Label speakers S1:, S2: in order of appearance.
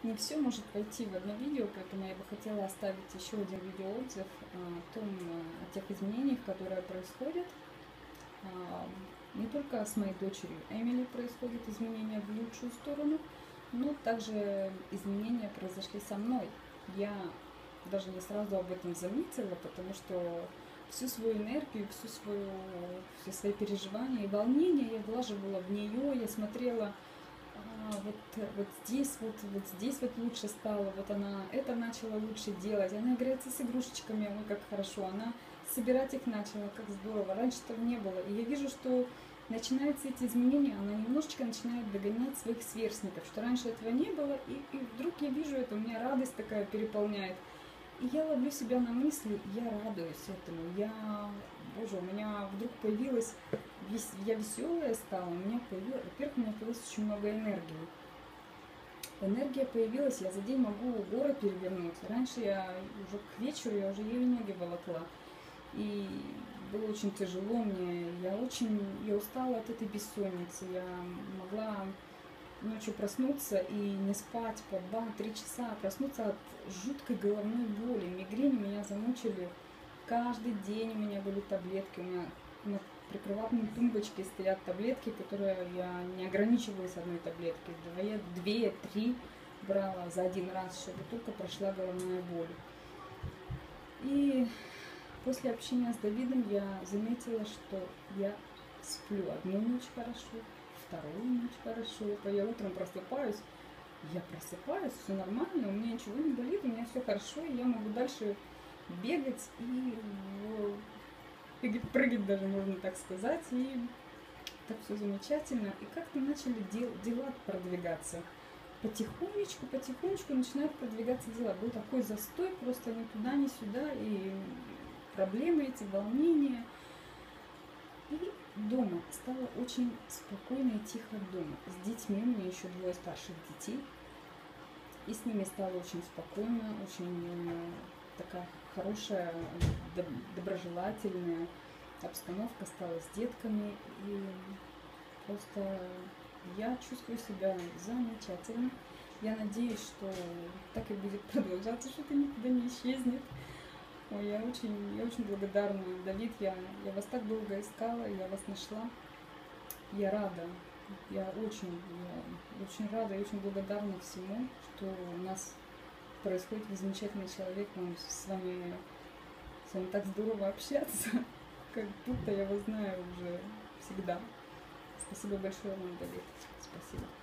S1: Не все может пойти в одно видео, поэтому я бы хотела оставить еще один видеоотзыв о тех изменениях, которые происходят. Не только с моей дочерью Эмили происходят изменения в лучшую сторону, но также изменения произошли со мной. Я даже не сразу об этом заметила, потому что всю свою энергию, все свои переживания и волнения я влаживала в нее, я смотрела, вот здесь лучше стало, вот она это начала лучше делать, она играется с игрушечками, ой, как хорошо, она собирать их начала, как здорово, раньше этого не было. И я вижу, что начинаются эти изменения, она немножечко начинает догонять своих сверстников, что раньше этого не было, и вдруг я вижу это, у меня радость такая переполняет. И я ловлю себя на мысли, я радуюсь этому, боже, у меня вдруг появилась, я веселая стала, во-первых, у меня появилось очень много энергии. Энергия появилась, я за день могу горы перевернуть. Раньше я уже к вечеру, я уже еле ноги волокла. И было очень тяжело мне, я устала от этой бессонницы, я могла ночью проснуться и не спать по 2-3 часа, проснуться от жуткой головной боли. Мигрени меня замучили. Каждый день у меня были таблетки. У меня на прикроватной тумбочке стоят таблетки, которые я не ограничивалась одной таблеткой. 2-3 брала за один раз, чтобы только прошла головная боль. И после общения с Давидом я заметила, что я сплю одну ночь хорошо, вторую ночь хорошо. Я утром просыпаюсь, все нормально, у меня ничего не болит, у меня все хорошо, и я могу дальше бегать и прыгать даже, можно так сказать, и так все замечательно. И как-то начали дела продвигаться. Потихонечку начинают продвигаться дела. Был такой застой, просто ни туда, ни сюда, и проблемы эти, волнения. И дома стало очень спокойно и тихо дома. С детьми, у меня еще 2 старших детей, и с ними стало очень спокойно, очень такая хорошая, доброжелательная обстановка стала с детками, и просто я чувствую себя замечательно. Я надеюсь, что так и будет продолжаться, что это никуда не исчезнет. Ой, я очень благодарна, Давид, я вас так долго искала, я вас нашла. Я рада, я очень рада и очень благодарна всему, что у нас происходит. Вы замечательный человек, нам с вами так здорово общаться, как будто я вас знаю уже всегда. Спасибо большое вам, Давид. Спасибо.